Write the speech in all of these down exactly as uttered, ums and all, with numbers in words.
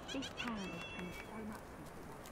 This town has changed so much since we left.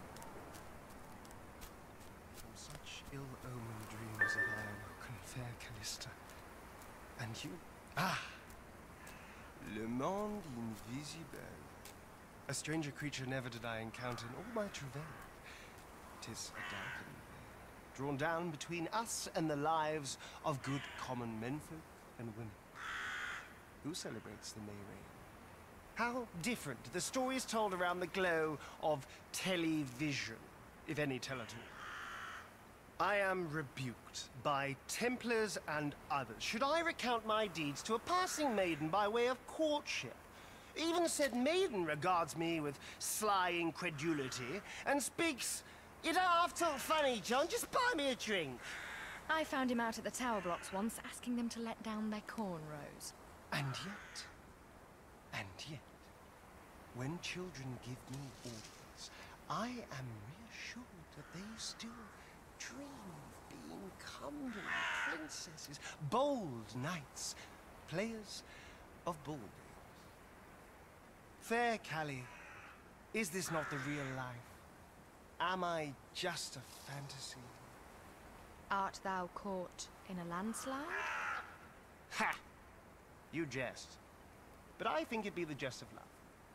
From such ill-omened dreams have I awoken, fair Callista. And you? Ah! Le monde invisible. A stranger creature never did I encounter in all my travail. 'Tis a darkened veil, drawn down between us and the lives of good common menfolk and women. Who celebrates the May Rain? How different the stories told around the glow of television, if any tell at all. I am rebuked by Templars and others. Should I recount my deeds to a passing maiden by way of courtship? Even said maiden regards me with sly incredulity and speaks, "You don't have to look funny, John, just buy me a drink." I found him out at the tower blocks once, asking them to let down their cornrows. And yet, and yet, when children give me orders, I am reassured that they still dream of being comely princesses, bold knights, players of ball games. Fair Callie, is this not the real life? Am I just a fantasy? Art thou caught in a landslide? Ha! You jest. But I think it be the jest of love.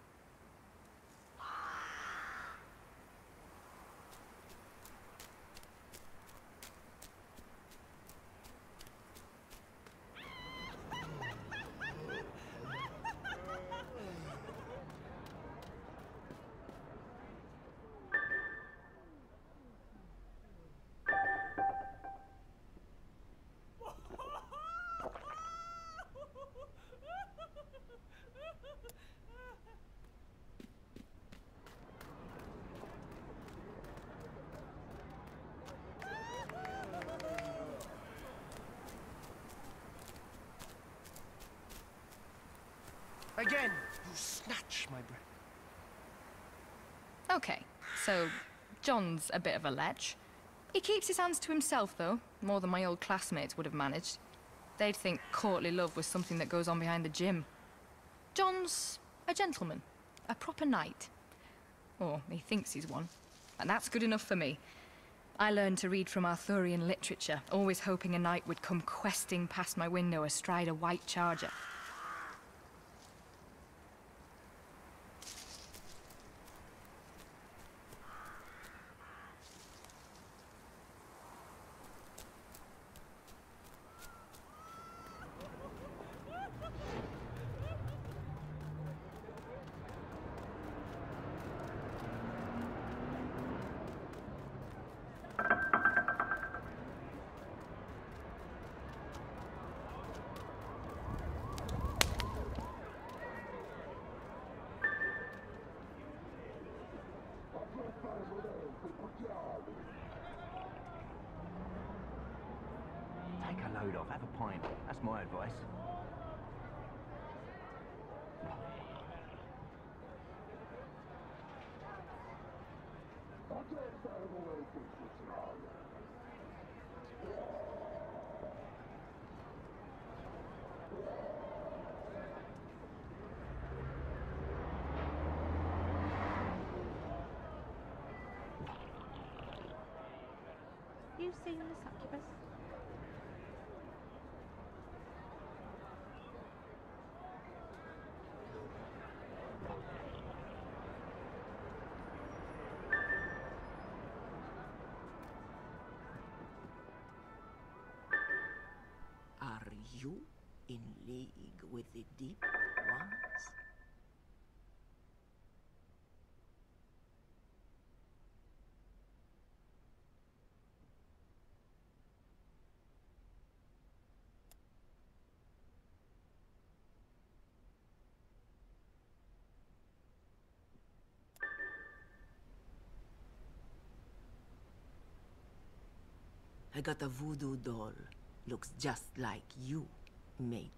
Again, you snatch my breath. Okay, so John's a bit of a lech. He keeps his hands to himself, though, more than my old classmates would have managed. They'd think courtly love was something that goes on behind the gym. John's a gentleman, a proper knight. Or he thinks he's one, and that's good enough for me. I learned to read from Arthurian literature, always hoping a knight would come questing past my window astride a white charger. Take a load off, have a pint. That's my advice. You seen the succubus? Are you in league with the deep ones? I got a voodoo doll. Looks just like you, mate.